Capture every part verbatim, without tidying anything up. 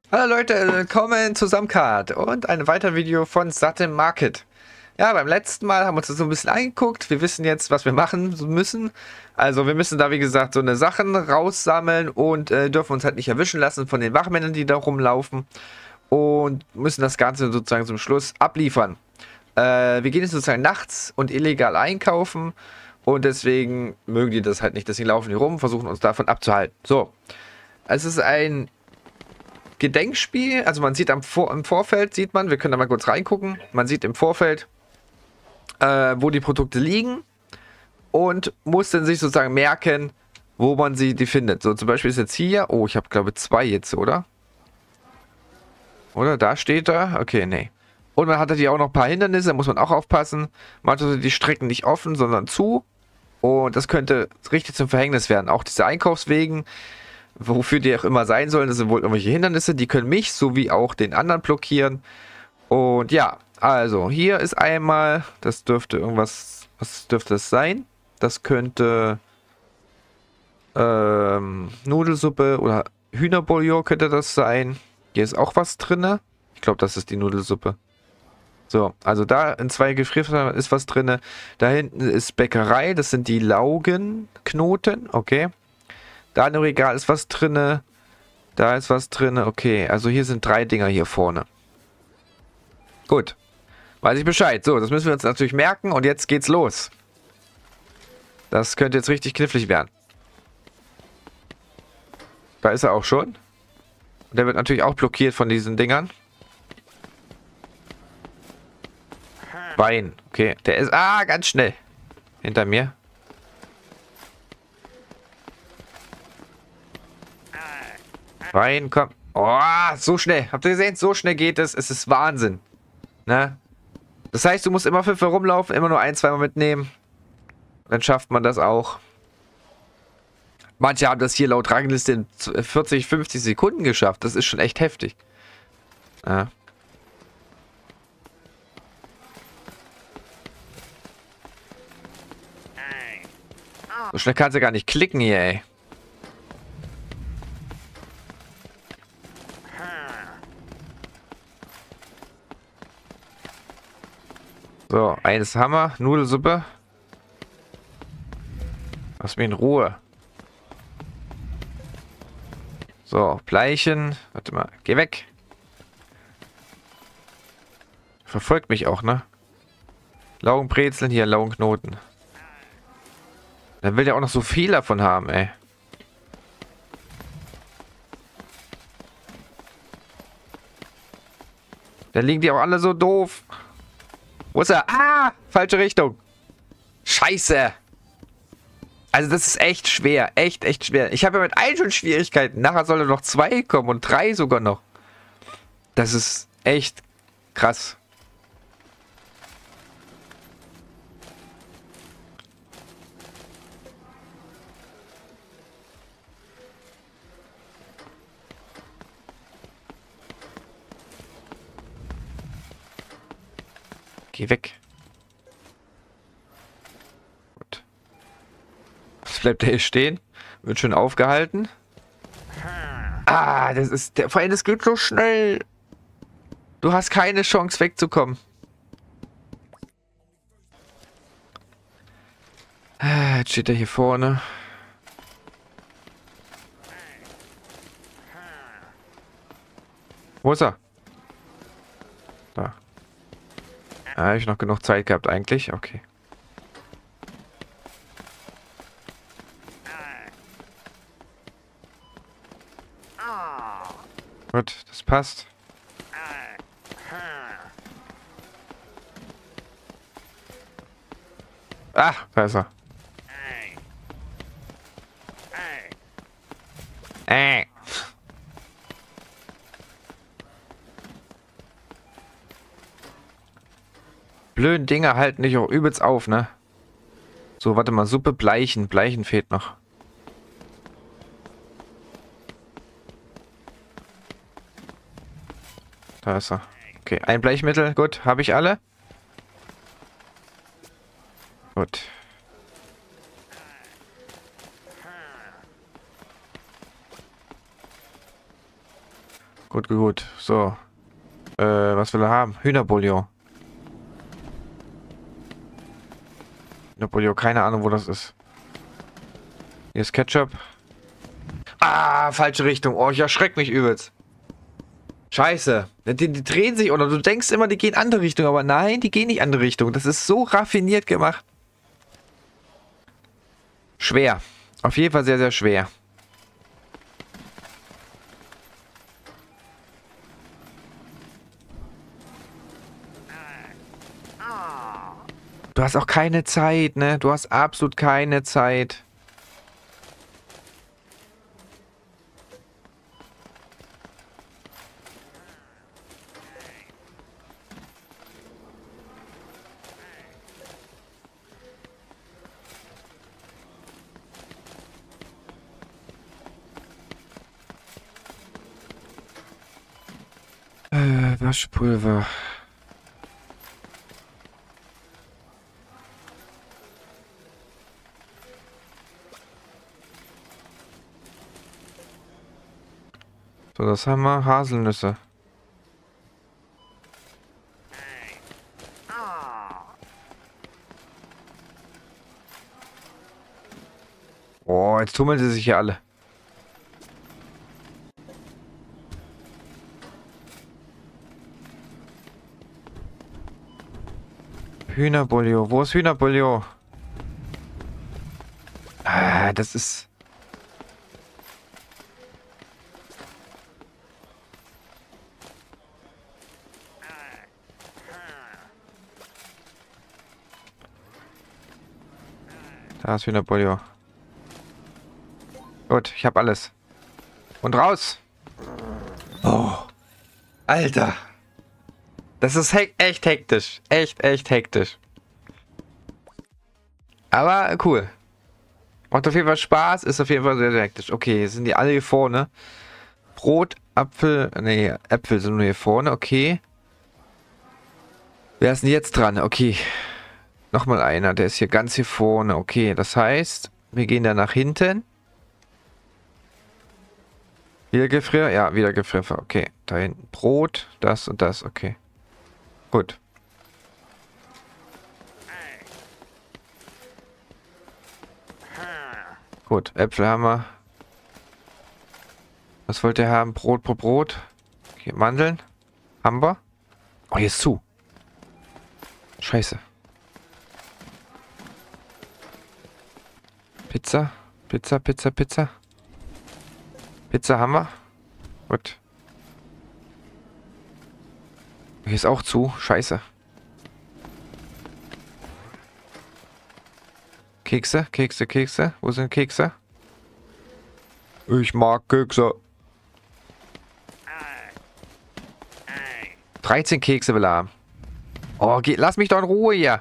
Hallo Leute, willkommen zu Samcard und ein weiteres Video von Satte Market. Ja, beim letzten Mal haben wir uns das so ein bisschen angeguckt. Wir wissen jetzt, was wir machen müssen. Also wir müssen da, wie gesagt, so eine Sachen raussammeln und äh, dürfen uns halt nicht erwischen lassen von den Wachmännern, die da rumlaufen. Und müssen das Ganze sozusagen zum Schluss abliefern. Äh, wir gehen jetzt sozusagen nachts und illegal einkaufen. Und deswegen mögen die das halt nicht. Deswegen laufen die rum, versuchen uns davon abzuhalten. So, es ist ein Gedenkspiel, also man sieht am Vor im Vorfeld, sieht man, wir können da mal kurz reingucken, man sieht im Vorfeld, äh, wo die Produkte liegen und muss dann sich sozusagen merken, wo man sie die findet. So, zum Beispiel ist jetzt hier, oh, ich habe glaube zwei jetzt, oder? Oder, da steht er, okay, nee. Und man hat hier auch noch ein paar Hindernisse, da muss man auch aufpassen. Manchmal sind die Strecken nicht offen, sondern zu. Und das könnte richtig zum Verhängnis werden. Auch diese Einkaufswegen, wofür die auch immer sein sollen, das sind wohl irgendwelche Hindernisse, die können mich sowie auch den anderen blockieren. Und ja, also hier ist einmal, das dürfte irgendwas, was dürfte das sein? Das könnte ähm, Nudelsuppe oder Hühnerbouillon könnte das sein. Hier ist auch was drin. Ich glaube, das ist die Nudelsuppe. So, also da in zwei Gefrierfässern ist was drin. Da hinten ist Bäckerei, das sind die Laugenknoten, okay. Da in dem Regal ist was drinne. Da ist was drinne. Okay, also hier sind drei Dinger hier vorne. Gut. Weiß ich Bescheid. So, das müssen wir uns natürlich merken. Und jetzt geht's los. Das könnte jetzt richtig knifflig werden. Da ist er auch schon. Und der wird natürlich auch blockiert von diesen Dingern. Wein. Okay, der ist... Ah, ganz schnell. Hinter mir. Rein, komm. Oh, so schnell. Habt ihr gesehen? So schnell geht es. Es ist Wahnsinn. Ne? Das heißt, du musst immer fünf herumlaufen, immer nur ein, zweimal mitnehmen. Dann schafft man das auch. Manche haben das hier laut Rangliste in vierzig, fünfzig Sekunden geschafft. Das ist schon echt heftig. Ja. So schnell kannst du gar nicht klicken hier, ey. So, eines Hammer, Nudelsuppe. Lass mich in Ruhe. So, Bleichen. Warte mal, geh weg. Verfolgt mich auch, ne? Laugenbrezeln, hier Laugenknoten. Dann will der auch noch so viel davon haben, ey. Da liegen die auch alle so doof. Wo ist er? Ah! Falsche Richtung. Scheiße. Also das ist echt schwer. Echt, echt schwer. Ich habe ja mit einem schon Schwierigkeiten. Nachher soll noch zwei kommen und drei sogar noch. Das ist echt krass. Geh weg. Gut. Jetzt bleibt der hier stehen. Wird schön aufgehalten. Ah, das ist... Der, vor allem, das geht so schnell. Du hast keine Chance wegzukommen. Ah, jetzt steht er hier vorne. Wo ist er? Da. Da habe ich noch genug Zeit gehabt eigentlich. Okay. Gut, das passt. Ah, da ist er. Äh. Blöden Dinger halten dich auch übelst auf, ne? So, warte mal, Suppe, Bleichen. Bleichen fehlt noch. Da ist er. Okay, ein Bleichmittel. Gut, habe ich alle? Gut. Gut, gut, gut. So. Äh, was will er haben? Hühnerbouillon. Hühnerbouillon, keine Ahnung, wo das ist. Hier ist Ketchup. Ah, falsche Richtung. Oh, ich erschreck mich übelst. Scheiße. Die, die drehen sich, oder du denkst immer, die gehen andere Richtung, aber nein, die gehen nicht andere Richtung. Das ist so raffiniert gemacht. Schwer. Auf jeden Fall sehr, sehr schwer. Du hast auch keine Zeit, ne? Du hast absolut keine Zeit. Äh, Waschpulver. So, das haben wir. Haselnüsse. Oh, jetzt tummeln sie sich hier alle. Hühnerbouillon. Wo ist Hühnerbouillon? Ah, das ist... Da ist Hühnerbouillon. Gut, ich habe alles. Und raus! Oh. Alter. Das ist he echt hektisch. Echt, echt hektisch. Aber cool. Macht auf jeden Fall Spaß. Ist auf jeden Fall sehr, sehr hektisch. Okay, jetzt sind die alle hier vorne. Brot, Apfel. Nee, Äpfel sind nur hier vorne. Okay. Wer ist denn jetzt dran? Okay. Nochmal einer. Der ist hier ganz hier vorne. Okay, das heißt, wir gehen da nach hinten. Wieder Gefrier? Ja, wieder Gefrier. Okay, da hinten Brot, das und das. Okay. Gut. Gut, Äpfel haben wir. Was wollt ihr haben? Brot, Brot, Brot. Okay, Mandeln. Haben wir. Oh, hier ist zu. Scheiße. Pizza. Pizza, Pizza, Pizza. Pizza haben wir. Gut. Hier ist auch zu. Scheiße. Kekse, Kekse, Kekse. Wo sind Kekse? Ich mag Kekse. dreizehn Kekse will er haben. Oh, geh, lass mich doch in Ruhe hier.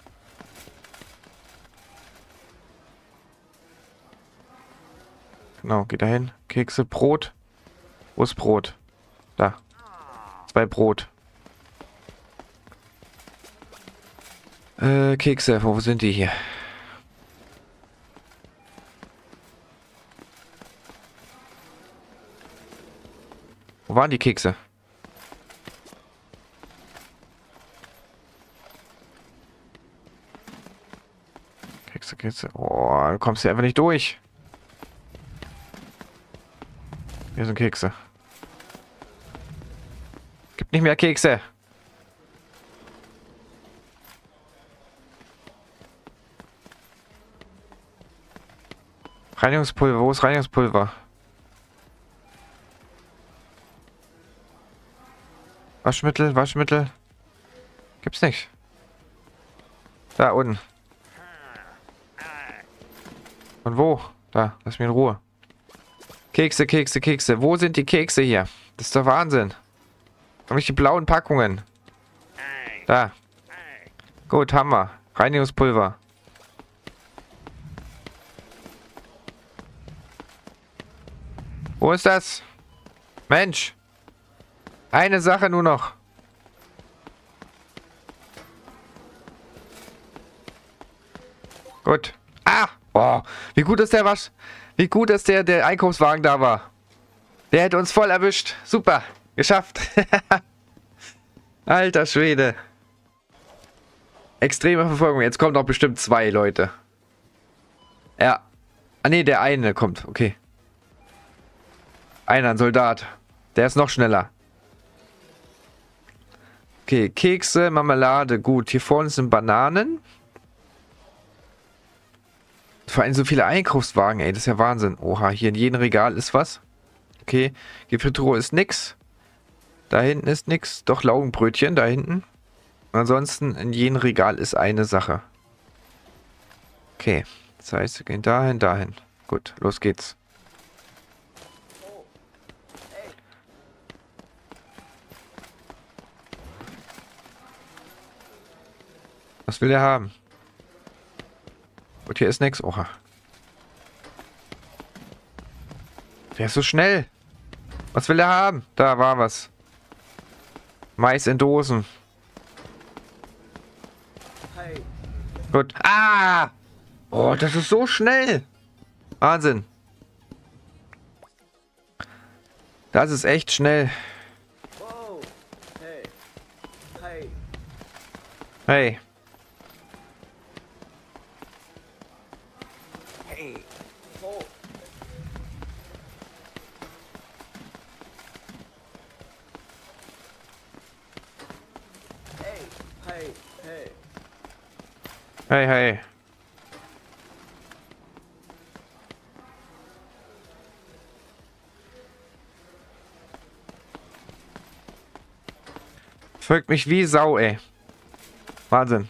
Genau, geht dahin. Kekse, Brot. Wo ist Brot? Da. Zwei Brot. Äh, Kekse, wo sind die hier? Wo waren die Kekse? Kekse, Kekse. Oh, du kommst hier einfach nicht durch. Hier sind Kekse. Gibt nicht mehr Kekse. Reinigungspulver. Wo ist Reinigungspulver? Waschmittel, Waschmittel. Gibt's nicht. Da unten. Und wo? Da, lass mich in Ruhe. Kekse, Kekse, Kekse. Wo sind die Kekse hier? Das ist doch Wahnsinn. Habe ich die blauen Packungen? Da. Gut, haben wir. Reinigungspulver. Wo ist das? Mensch. Eine Sache nur noch. Gut. Ah! Oh, wie gut ist der Wasch... Wie gut, dass der, der Einkaufswagen da war. Der hätte uns voll erwischt. Super. Geschafft. Alter Schwede. Extreme Verfolgung. Jetzt kommen doch bestimmt zwei Leute. Ja. Ah ne, der eine kommt. Okay. Einer, ein Soldat. Der ist noch schneller. Okay, Kekse, Marmelade. Gut, hier vorne sind Bananen. Vor allem so viele Einkaufswagen, ey. Das ist ja Wahnsinn. Oha, hier in jedem Regal ist was. Okay, Gefriertruhe ist nix. Da hinten ist nix. Doch, Laugenbrötchen da hinten. Ansonsten in jedem Regal ist eine Sache. Okay, das heißt, wir gehen dahin, dahin. Gut, los geht's. Was will er haben? Und hier ist nichts. Oha. Wer ist so schnell? Was will er haben? Da war was. Mais in Dosen. Gut. Ah! Oh, das ist so schnell. Wahnsinn. Das ist echt schnell. Hey. Hey, hey. Folgt mich wie Sau, ey. Wahnsinn.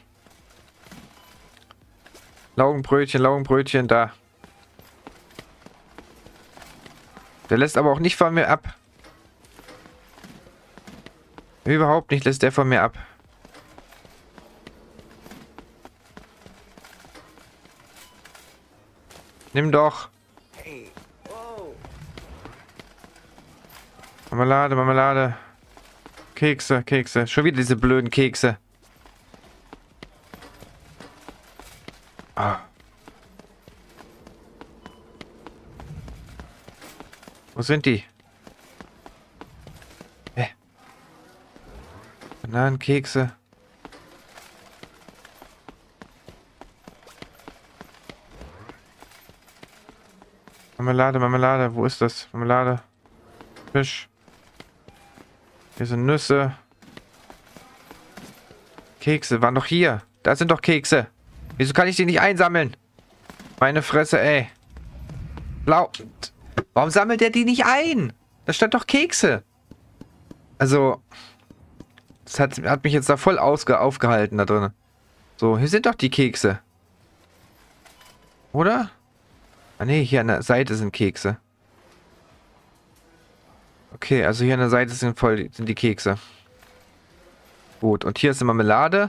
Laugenbrötchen, Laugenbrötchen, da. Der lässt aber auch nicht von mir ab. Überhaupt nicht lässt der von mir ab. Nimm doch. Marmelade, Marmelade. Kekse, Kekse. Schon wieder diese blöden Kekse. Ah. Wo sind die? Hä? Bananen, Kekse. Marmelade, Marmelade. Wo ist das? Marmelade. Fisch. Hier sind Nüsse. Kekse waren doch hier. Da sind doch Kekse. Wieso kann ich die nicht einsammeln? Meine Fresse, ey. Blau. Warum sammelt der die nicht ein? Da stand doch Kekse. Also. Das hat, hat mich jetzt da voll ausge aufgehalten da drin. So, hier sind doch die Kekse. Oder? Ah ne, hier an der Seite sind Kekse. Okay, also hier an der Seite sind voll sind die Kekse. Gut, und hier ist die Marmelade.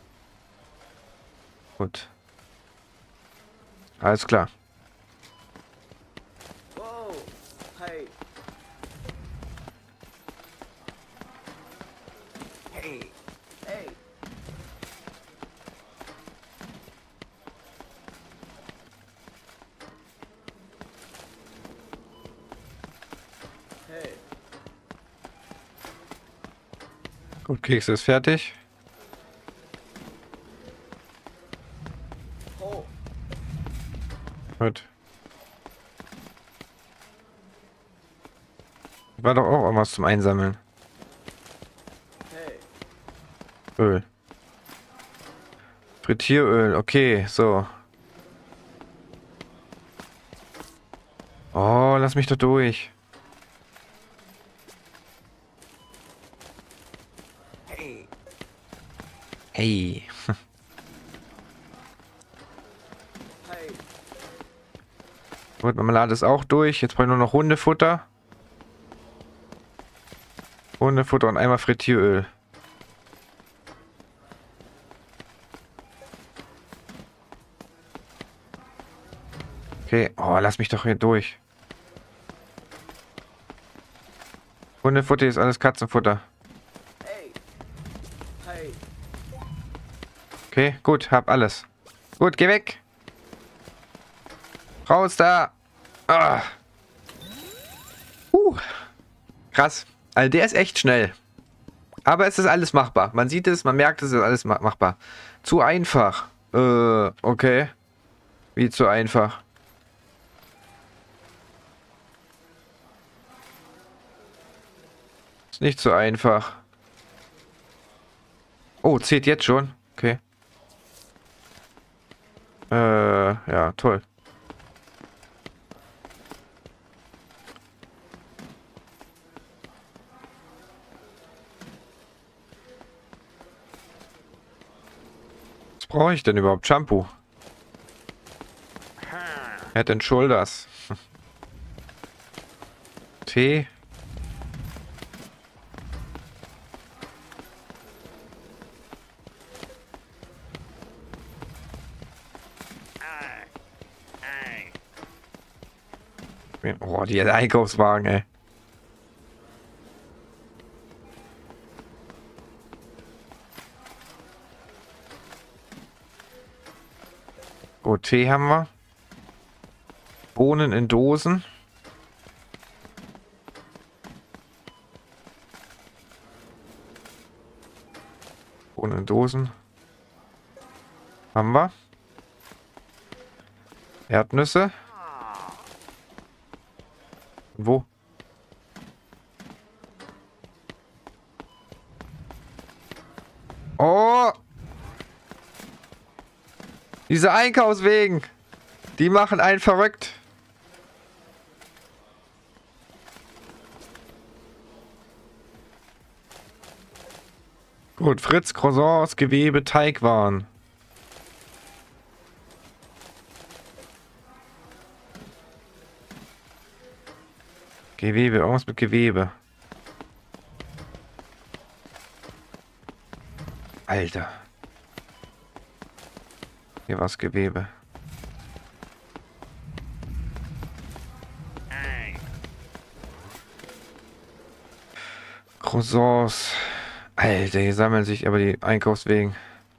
Gut. Alles klar. Gut, Kekse ist fertig. Gut. War doch auch irgendwas zum Einsammeln. Öl. Frittieröl, okay, so. Oh, lass mich doch durch. Hey. Gut, Marmelade ist auch durch. Jetzt brauche ich nur noch Hundefutter. Hundefutter und einmal Frittieröl. Okay. Oh, lass mich doch hier durch. Hundefutter ist alles Katzenfutter. Okay, gut, hab alles. Gut, geh weg. Raus da. Ah. Uh. Krass. Also der ist echt schnell. Aber es ist alles machbar. Man sieht es, man merkt, es ist alles ma machbar. Zu einfach. Äh, okay. Wie zu einfach? Ist nicht so einfach. Oh, zählt jetzt schon. Okay. Äh, ja, toll. Was brauche ich denn überhaupt? Shampoo. Head and Shoulders. Tee. Oh, die Einkaufswagen, ey. Gut, Tee haben wir. Bohnen in Dosen. Bohnen in Dosen. Haben wir. Erdnüsse. Wo? Oh! Diese Einkaufswegen, die machen einen verrückt. Gut, Fritz, Croissants, Gewebe, Teigwaren. Gewebe, irgendwas mit Gewebe. Alter. Hier war's Gewebe. Croissants. Alter, hier sammeln sich aber die Einkaufswegen.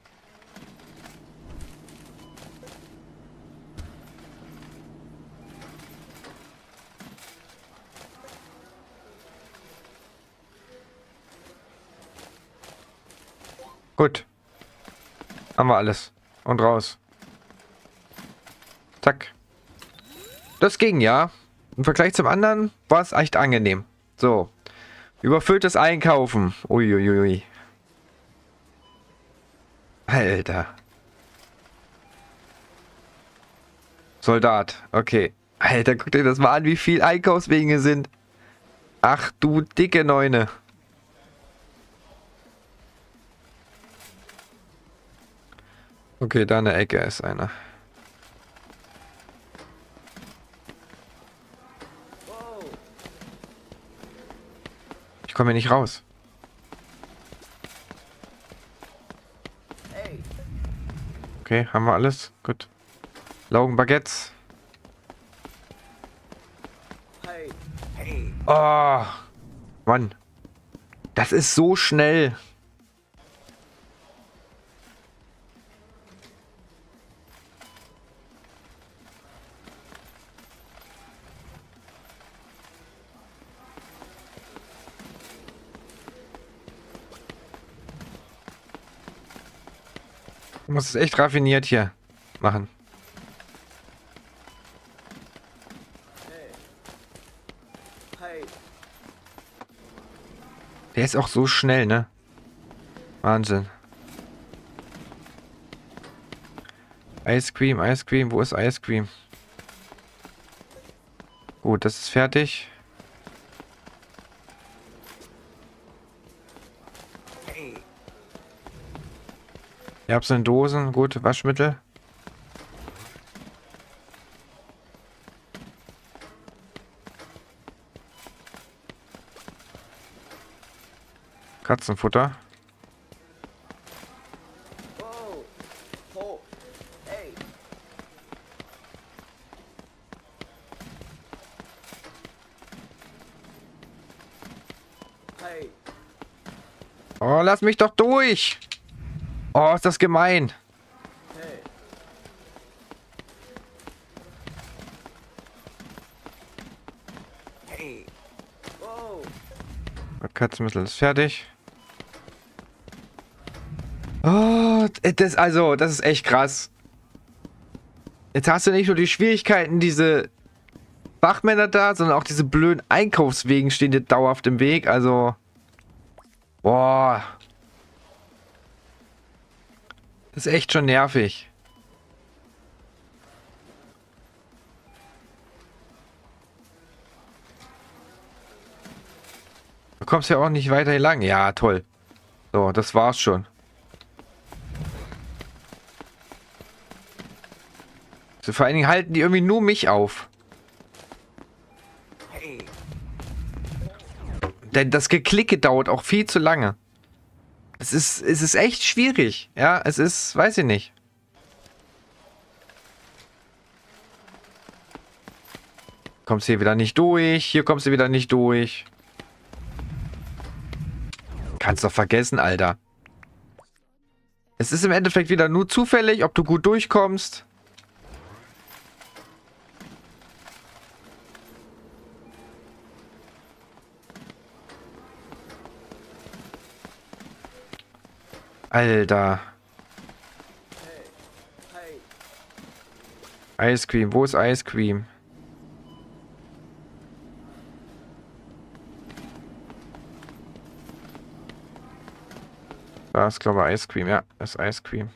Gut. Haben wir alles. Und raus. Zack. Das ging, ja. Im Vergleich zum anderen war es echt angenehm. So. Überfülltes Einkaufen. Uiuiui. Alter. Soldat. Okay. Alter, guck dir das mal an, wie viel Einkaufswege sind. Ach du dicke Neune. Okay, da in der Ecke ist einer. Ich komme hier nicht raus. Okay, haben wir alles? Gut. Laugenbaguettes. Oh, Mann. Das ist so schnell. Du musst es echt raffiniert hier machen. Der ist auch so schnell, ne? Wahnsinn. Ice Cream, Ice Cream, wo ist Ice Cream? Gut, das ist fertig. Ihr habt es in Dosen, gut, Waschmittel. Katzenfutter. Oh, lass mich doch durch! Oh, ist das gemein. Katzenmittel ist fertig. Oh, das, also, das ist echt krass. Jetzt hast du nicht nur die Schwierigkeiten, diese Wachmänner da, sondern auch diese blöden Einkaufswegen stehen dir dauerhaft im Weg. Also, boah. Das ist echt schon nervig. Du kommst ja auch nicht weiter hier lang. Ja, toll. So, das war's schon. So, vor allen Dingen halten die irgendwie nur mich auf. Denn das Geklicke dauert auch viel zu lange. Es ist, es ist echt schwierig. Ja, es ist, weiß ich nicht. Kommst hier wieder nicht durch. Hier kommst du wieder nicht durch. Kannst doch vergessen, Alter. Es ist im Endeffekt wieder nur zufällig, ob du gut durchkommst. Alter. Ice Cream. Wo ist Ice Cream? Da ist, glaube ich, Ice Cream. Ja, das ist Ice Cream.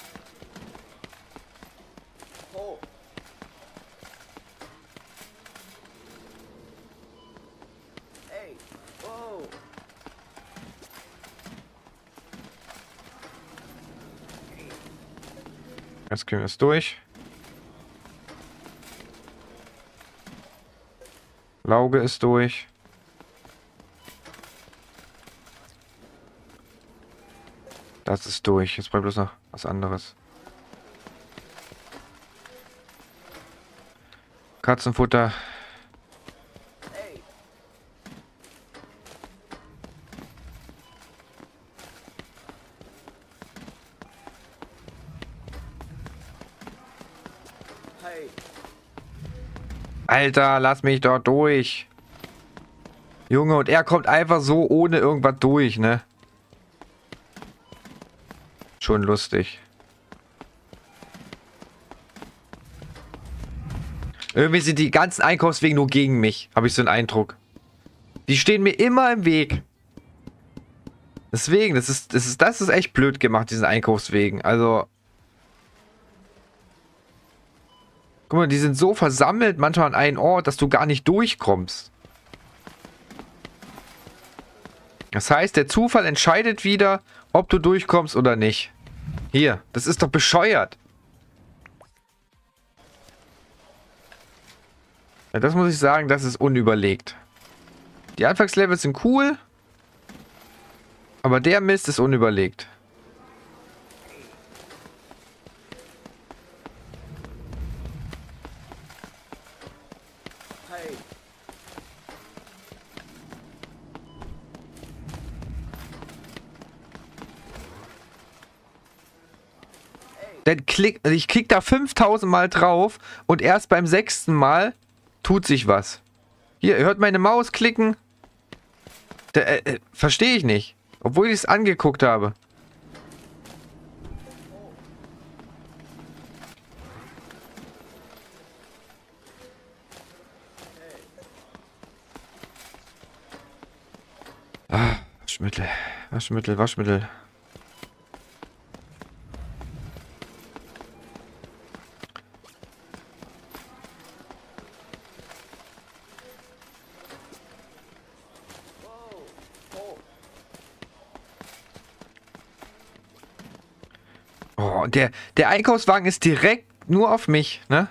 Ice Cream ist durch. Lauge ist durch. Das ist durch. Jetzt bleibt bloß noch was anderes. Katzenfutter. Alter, lass mich doch durch. Junge, und er kommt einfach so ohne irgendwas durch, ne? Schon lustig. Irgendwie sind die ganzen Einkaufswege nur gegen mich, habe ich so einen Eindruck. Die stehen mir immer im Weg. Deswegen, das ist, das ist, das ist echt blöd gemacht, diesen Einkaufswegen. Also. Guck mal, die sind so versammelt manchmal an einen Ort, dass du gar nicht durchkommst. Das heißt, der Zufall entscheidet wieder, ob du durchkommst oder nicht. Hier, das ist doch bescheuert. Ja, das muss ich sagen, das ist unüberlegt. Die Anfangslevels sind cool, aber der Mist ist unüberlegt. Dann klick, ich klick da fünftausend Mal drauf und erst beim sechsten Mal tut sich was. Hier, hört meine Maus klicken. Da, äh, äh, verstehe ich nicht. Obwohl ich es angeguckt habe. Ah, Waschmittel. Waschmittel, Waschmittel. Oh, der, der Einkaufswagen ist direkt nur auf mich, ne?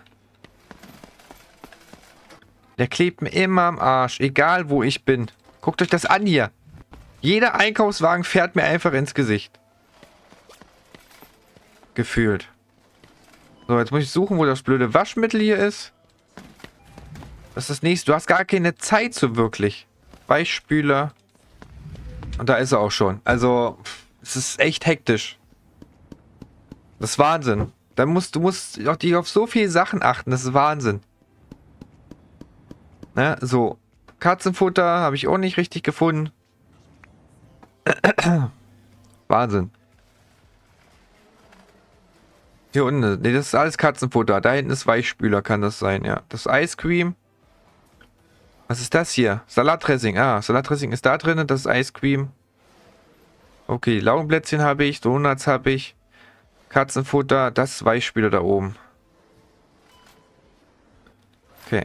Der klebt mir immer am Arsch, egal wo ich bin. Guckt euch das an hier. Jeder Einkaufswagen fährt mir einfach ins Gesicht. Gefühlt. So, jetzt muss ich suchen, wo das blöde Waschmittel hier ist. Das ist das nächste. Du hast gar keine Zeit so wirklich. Weichspüler. Und da ist er auch schon. Also, es ist echt hektisch. Das ist Wahnsinn. Da musst, du musst auch die auf so viele Sachen achten. Das ist Wahnsinn. Ne? So. Katzenfutter habe ich auch nicht richtig gefunden. Wahnsinn. Hier unten, nee, das ist alles Katzenfutter. Da hinten ist Weichspüler, kann das sein, ja. Das Ice Cream. Was ist das hier? Salatdressing. Ah, Salatdressing ist da drin. Das ist Ice Cream. Okay, Laugenplätzchen habe ich. Donuts habe ich. Katzenfutter. Das ist Weichspüler da oben. Okay.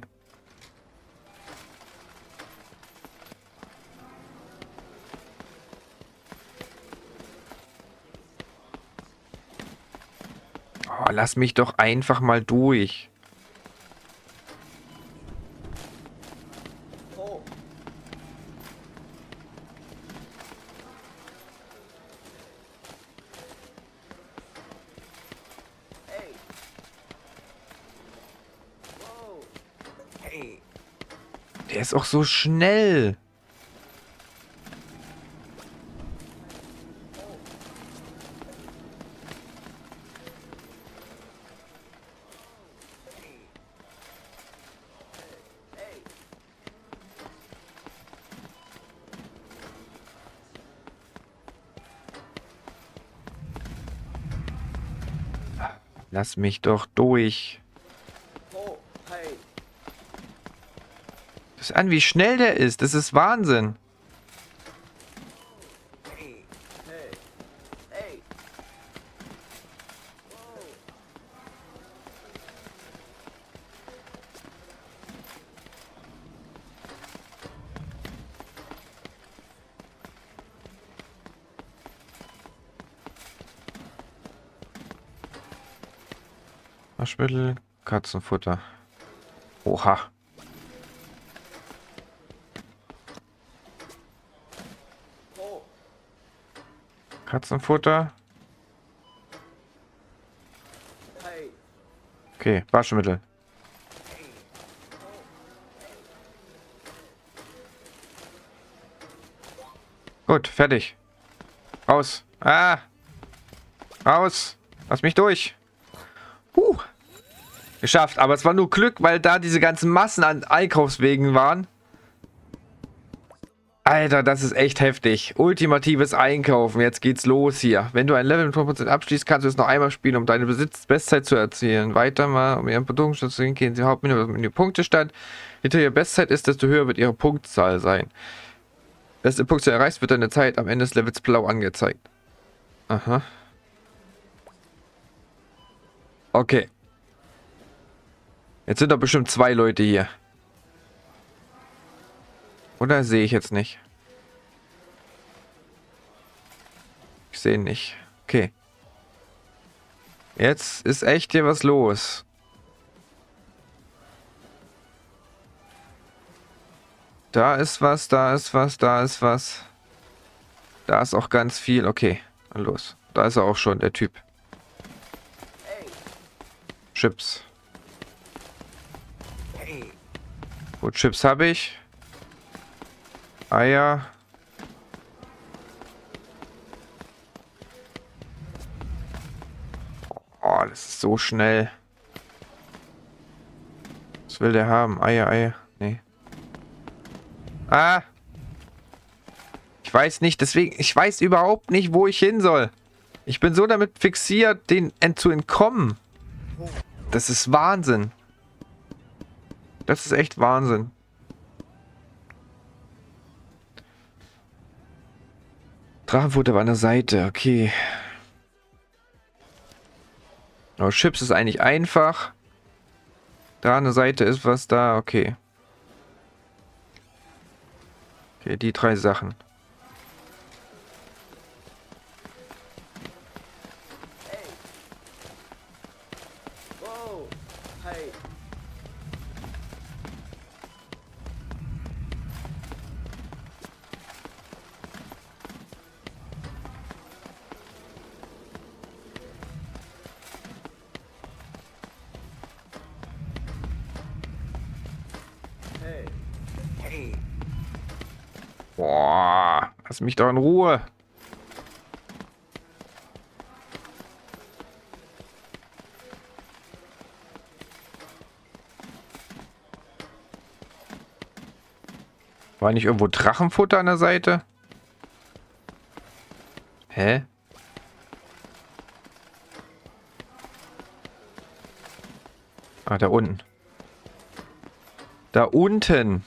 Oh, lass mich doch einfach mal durch. Der ist auch so schnell. Lass mich doch durch. Das ist an, wie schnell der ist. Das ist Wahnsinn. Waschmittel, Katzenfutter. Oha. Katzenfutter. Okay, Waschmittel. Gut, fertig. Raus. Ah. Raus. Lass mich durch. Huh. Geschafft. Aber es war nur Glück, weil da diese ganzen Massen an Einkaufswegen waren. Alter, das ist echt heftig. Ultimatives Einkaufen. Jetzt geht's los hier. Wenn du ein Level mit fünf Prozent abschließt, kannst du es noch einmal spielen, um deine Besitz-Bestzeit zu erzielen. Weiter mal, um ihren Produktstand zu sehen, gehen sie Hauptmenü auf Menü Punktestand. Je höher Bestzeit ist, desto höher wird ihre Punktzahl sein. Beste Punktzahl erreichst, wird deine Zeit am Ende des Levels blau angezeigt. Aha. Okay. Jetzt sind doch bestimmt zwei Leute hier. Oder sehe ich jetzt nicht? Ich sehe nicht. Okay. Jetzt ist echt hier was los. Da ist was, da ist was, da ist was. Da ist auch ganz viel. Okay, los. Da ist er auch schon, der Typ. Chips. Gut, Chips habe ich. Eier. Oh, das ist so schnell. Was will der haben? Eier, Eier. Nee. Ah! Ich weiß nicht, deswegen, ich weiß überhaupt nicht, wo ich hin soll. Ich bin so damit fixiert, den ent zu entkommen. Das ist Wahnsinn. Das ist echt Wahnsinn. Drachenfutter war an der Seite, okay. Aber Chips ist eigentlich einfach. Da an der Seite ist was da, okay. Okay, die drei Sachen. Boah, lass mich doch in Ruhe. War nicht irgendwo Drachenfutter an der Seite? Hä? Ah, da unten. Da unten.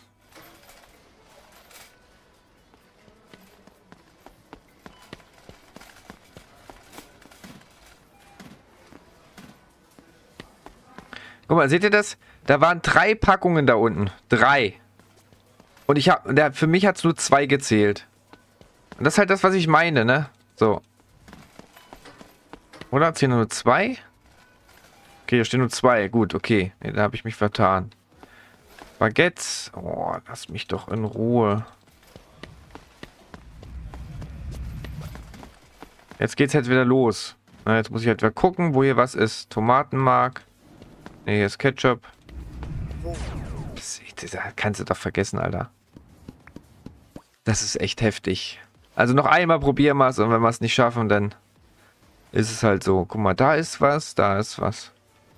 Guck mal, seht ihr das? Da waren drei Packungen da unten. Drei. Und ich habe, für mich hat es nur zwei gezählt. Und das ist halt das, was ich meine, ne? So. Oder hat es hier nur zwei? Okay, hier stehen nur zwei. Gut, okay. Nee, da habe ich mich vertan. Baguettes. Oh, lass mich doch in Ruhe. Jetzt geht's jetzt wieder los. Na, jetzt muss ich halt wieder gucken, wo hier was ist. Tomatenmark. Ne, hier ist Ketchup. Das, das kannst du doch vergessen, Alter. Das ist echt heftig. Also noch einmal probieren wir es und wenn wir es nicht schaffen, dann ist es halt so. Guck mal, da ist was, da ist was.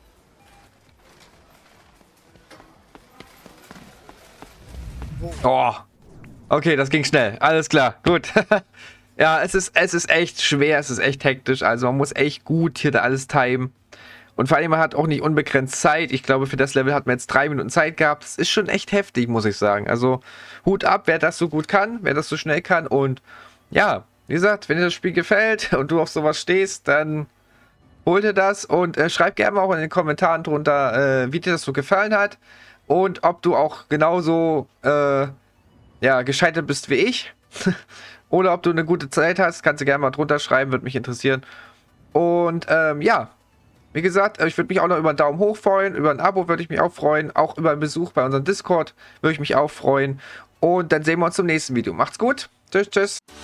Oh. Okay, das ging schnell. Alles klar. Gut. Ja, es ist, es ist echt schwer. Es ist echt hektisch. Also man muss echt gut hier da alles timen. Und vor allem, man hat auch nicht unbegrenzt Zeit. Ich glaube, für das Level hat man jetzt drei Minuten Zeit gehabt. Das ist schon echt heftig, muss ich sagen. Also Hut ab, wer das so gut kann, wer das so schnell kann. Und ja, wie gesagt, wenn dir das Spiel gefällt und du auf sowas stehst, dann hol dir das. Und äh, schreib gerne mal auch in den Kommentaren drunter, äh, wie dir das so gefallen hat. Und ob du auch genauso äh, ja, gescheitert bist wie ich. Oder ob du eine gute Zeit hast, kannst du gerne mal drunter schreiben, würde mich interessieren. Und ähm, ja, wie gesagt, ich würde mich auch noch über einen Daumen hoch freuen, über ein Abo würde ich mich auch freuen, auch über einen Besuch bei unserem Discord würde ich mich auch freuen. Und dann sehen wir uns zum nächsten Video. Macht's gut. Tschüss, tschüss.